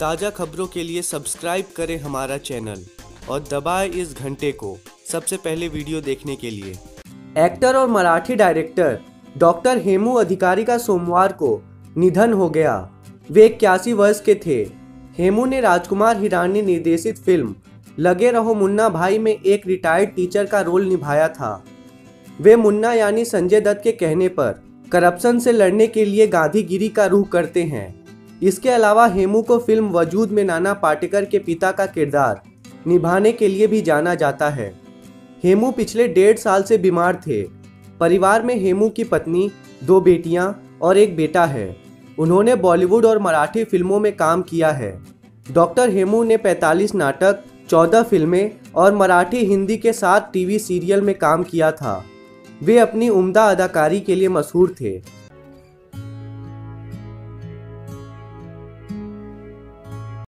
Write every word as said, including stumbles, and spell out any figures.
ताज़ा खबरों के लिए सब्सक्राइब करें हमारा चैनल और दबाएं इस घंटे को सबसे पहले वीडियो देखने के लिए। एक्टर और मराठी डायरेक्टर डॉक्टर हेमू अधिकारी का सोमवार को निधन हो गया। वे इक्यासी वर्ष के थे। हेमू ने राजकुमार हिरानी निर्देशित फिल्म लगे रहो मुन्ना भाई में एक रिटायर्ड टीचर का रोल निभाया था। वे मुन्ना यानी संजय दत्त के कहने पर करप्शन से लड़ने के लिए गांधीगिरी का रुख करते हैं। इसके अलावा हेमू को फिल्म वजूद में नाना पाटेकर के पिता का किरदार निभाने के लिए भी जाना जाता है। हेमू पिछले डेढ़ साल से बीमार थे। परिवार में हेमू की पत्नी, दो बेटियां और एक बेटा है। उन्होंने बॉलीवुड और मराठी फिल्मों में काम किया है। डॉक्टर हेमू ने पैंतालीस नाटक, चौदह फिल्में और मराठी हिंदी के सात टीवी सीरियल में काम किया था। वे अपनी उम्दा अदाकारी के लिए मशहूर थे।